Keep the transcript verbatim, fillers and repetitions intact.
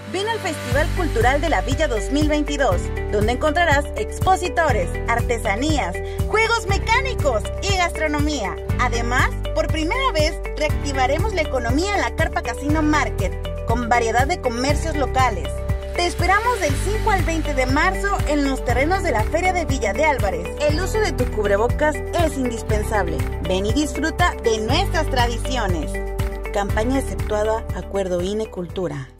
Ven al Festival Cultural de la Villa dos mil veintidós, donde encontrarás expositores, artesanías, juegos mecánicos y gastronomía. Además, por primera vez, reactivaremos la economía en la Carpa Casino Market, con variedad de comercios locales. Te esperamos del cinco al veinte de marzo en los terrenos de la Feria de Villa de Álvarez. El uso de tu cubrebocas es indispensable. Ven y disfruta de nuestras tradiciones. Campaña exceptuada Acuerdo I N E Cultura.